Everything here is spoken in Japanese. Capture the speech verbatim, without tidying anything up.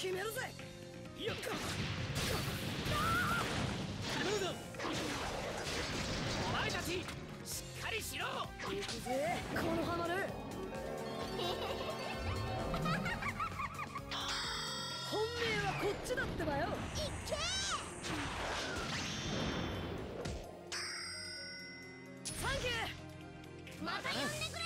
決めるぜ。 よっか。頼むぞ。お前たちしっかりしろ。 行くぜこのハマる。本命はこっちだってばよ。いっけー。サンキュー。また呼んでくれ。